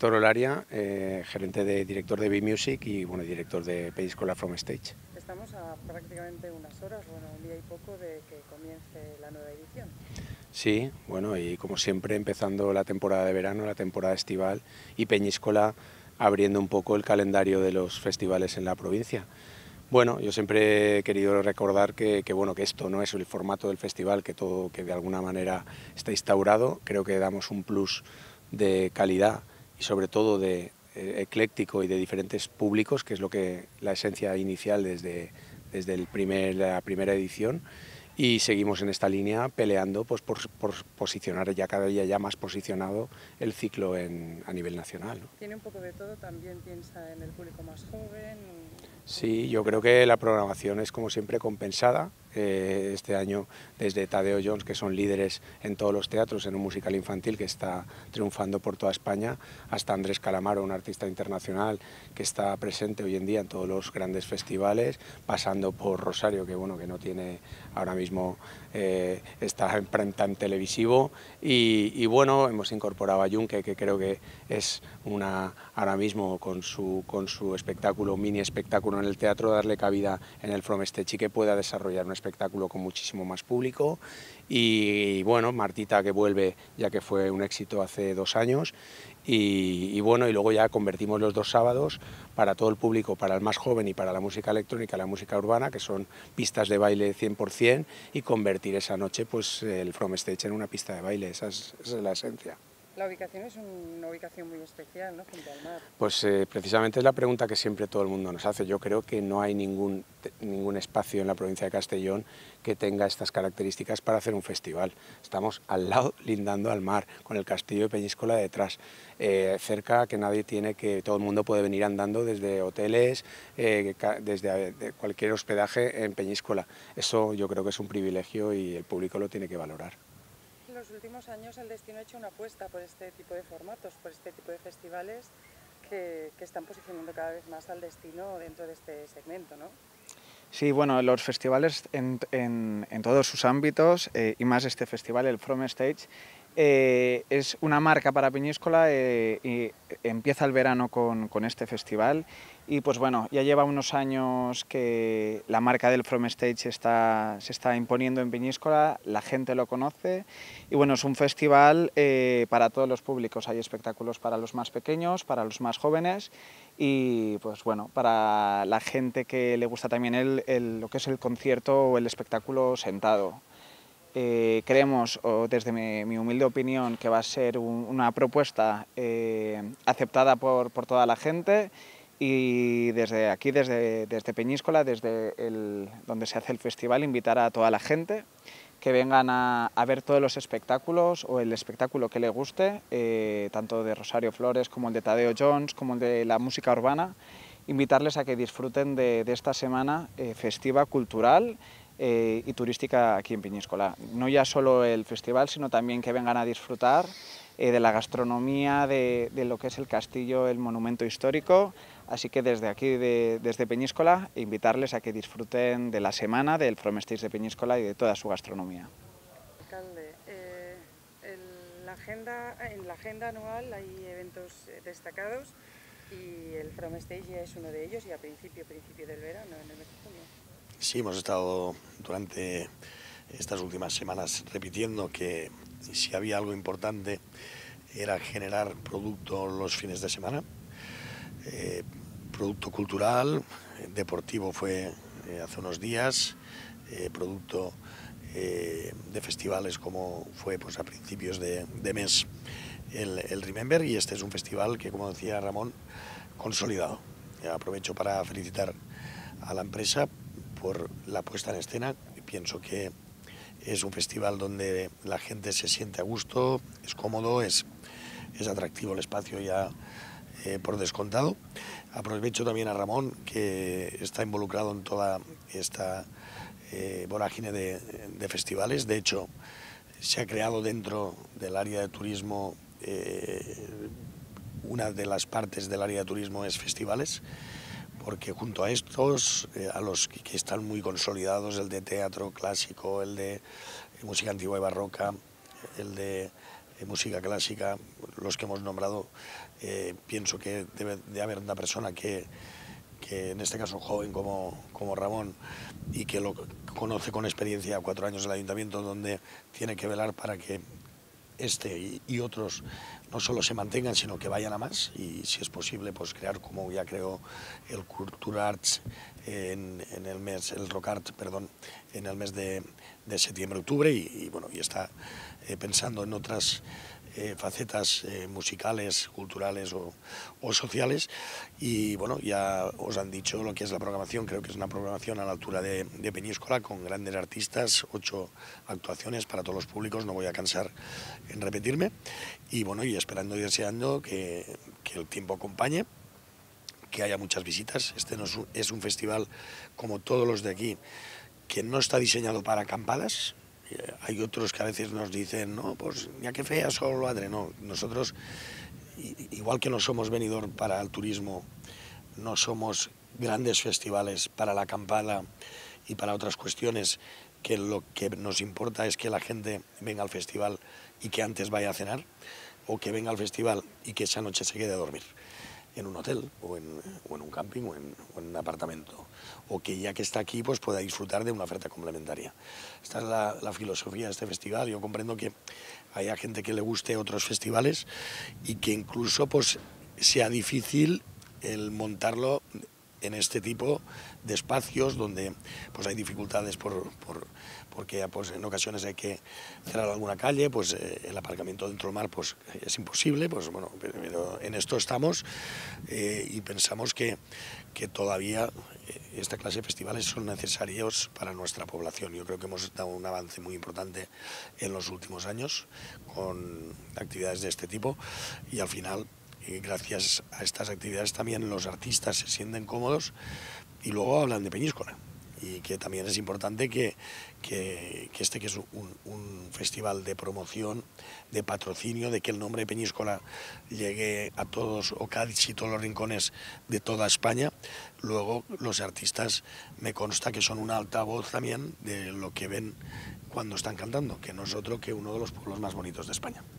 Héctor Olaria, gerente de director de B-Music y bueno, director de Peñíscola From Stage. Estamos a prácticamente unas horas, bueno, un día y poco de que comience la nueva edición. Sí, bueno, y como siempre empezando la temporada de verano, la temporada estival y Peñíscola abriendo un poco el calendario de los festivales en la provincia. Bueno, yo siempre he querido recordar que esto no es el formato del festival, que todo que de alguna manera está instaurado. Creo que damos un plus de calidad y sobre todo de ecléctico y de diferentes públicos, que es lo que la esencia inicial desde la primera edición. Y seguimos en esta línea peleando pues, por posicionar ya cada día ya más posicionado el ciclo a nivel nacional, ¿no? Tiene un poco de todo, también piensa en el público más joven. Sí, yo creo que la programación es como siempre compensada. Este año desde Tadeo Jones, que son líderes en todos los teatros en un musical infantil que está triunfando por toda España, hasta Andrés Calamaro, un artista internacional que está presente hoy en día en todos los grandes festivales, pasando por Rosario, que bueno, que no tiene ahora mismo, está en prime time televisivo, y bueno, hemos incorporado a Yunque, que creo que es ahora mismo con su espectáculo, mini espectáculo en el teatro, darle cabida en el From Stage y que pueda desarrollar un espectáculo con muchísimo más público. Y bueno, Martita, que vuelve ya que fue un éxito hace 2 años, y bueno, y luego ya convertimos los 2 sábados para todo el público, para el más joven y para la música electrónica, la música urbana, que son pistas de baile 100%, y convertir esa noche pues el From Stage en una pista de baile. Esa es la esencia. La ubicación es una ubicación muy especial, ¿no?, junto al mar. Pues precisamente es la pregunta que siempre todo el mundo nos hace. Yo creo que no hay ningún espacio en la provincia de Castellón que tenga estas características para hacer un festival. Estamos al lado, lindando al mar, con el castillo de Peñíscola detrás, cerca, que nadie tiene, que todo el mundo puede venir andando desde hoteles, desde cualquier hospedaje en Peñíscola. Eso yo creo que es un privilegio y el público lo tiene que valorar. En los últimos años el destino ha hecho una apuesta por este tipo de formatos, por este tipo de festivales que están posicionando cada vez más al destino dentro de este segmento, ¿no? Sí, bueno, los festivales en todos sus ámbitos, y más este festival, el From Stage, es una marca para Peñíscola, y empieza el verano con este festival y pues bueno, ya lleva unos años que la marca del From Stage se está imponiendo en Peñíscola, la gente lo conoce y bueno, es un festival para todos los públicos, hay espectáculos para los más pequeños, para los más jóvenes y pues bueno, para la gente que le gusta también lo que es el concierto o el espectáculo sentado. Creemos, desde mi humilde opinión, que va a ser una propuesta aceptada por toda la gente y desde aquí, desde Peñíscola, desde donde se hace el festival, invitar a toda la gente que vengan a ver todos los espectáculos o el espectáculo que le guste, tanto de Rosario Flores como el de Tadeo Jones, como el de la música urbana, invitarles a que disfruten de esta semana festiva, cultural y turística aquí en Peñíscola. No ya solo el festival, sino también que vengan a disfrutar de la gastronomía, de lo que es el castillo, el monumento histórico. Así que desde aquí, desde Peñíscola, invitarles a que disfruten de la semana del From Stage de Peñíscola y de toda su gastronomía. Alcalde, en la agenda anual hay eventos destacados y el From Stage ya es uno de ellos y a principio del verano, en el mes de junio. Sí, hemos estado durante estas últimas semanas repitiendo que si había algo importante era generar producto los fines de semana, producto cultural, deportivo fue hace unos días, producto de festivales como fue pues, a principios de mes el Remember, y este es un festival que, como decía Ramón, consolidado. Aprovecho para felicitar a la empresa por la puesta en escena. Pienso que es un festival donde la gente se siente a gusto, es cómodo, es atractivo el espacio ya por descontado. Aprovecho también a Ramón, que está involucrado en toda esta vorágine de festivales. De hecho, se ha creado dentro del área de turismo, una de las partes del área de turismo es festivales, porque junto a estos, a los que están muy consolidados, el de teatro clásico, el de música antigua y barroca, el de música clásica, los que hemos nombrado, pienso que debe de haber una persona que en este caso joven como Ramón, y que lo conoce con experiencia, 4 años del ayuntamiento, donde tiene que velar para que este y otros no solo se mantengan, sino que vayan a más, y si es posible, pues crear, como ya creó el Cultura Arts el Rock Art, perdón, en el mes de septiembre-octubre, y bueno, y está pensando en otras facetas musicales, culturales o sociales. Y bueno, ya os han dicho lo que es la programación. Creo que es una programación a la altura de Peñíscola, con grandes artistas, 8 actuaciones para todos los públicos, no voy a cansar en repetirme, y bueno, y esperando y deseando que el tiempo acompañe, que haya muchas visitas. Este no es un festival como todos los de aquí, que no está diseñado para acampadas. Hay otros que a veces nos dicen, no, pues ya que fea solo lo adre. No, nosotros, igual que no somos venidor para el turismo, no somos grandes festivales para la acampada y para otras cuestiones, que lo que nos importa es que la gente venga al festival y que antes vaya a cenar, o que venga al festival y que esa noche se quede a dormir en un hotel o en un camping o en un apartamento, o que ya que está aquí pues pueda disfrutar de una oferta complementaria. Esta es la filosofía de este festival. Yo comprendo que haya gente que le guste otros festivales y que incluso pues sea difícil el montarlo en este tipo de espacios donde pues hay dificultades porque pues en ocasiones hay que cerrar alguna calle, pues el aparcamiento dentro del mar pues es imposible, pues bueno, pero en esto estamos, y pensamos que todavía esta clase de festivales son necesarios para nuestra población. Yo creo que hemos dado un avance muy importante en los últimos años con actividades de este tipo, y al final, gracias a estas actividades, también los artistas se sienten cómodos y luego hablan de Peñíscola. Y que también es importante que este, que es un festival de promoción, de patrocinio, de que el nombre de Peñíscola llegue a todos o casi todos los rincones de toda España. Luego los artistas, me consta que son un altavoz también de lo que ven cuando están cantando, que no es otro que uno de los pueblos más bonitos de España.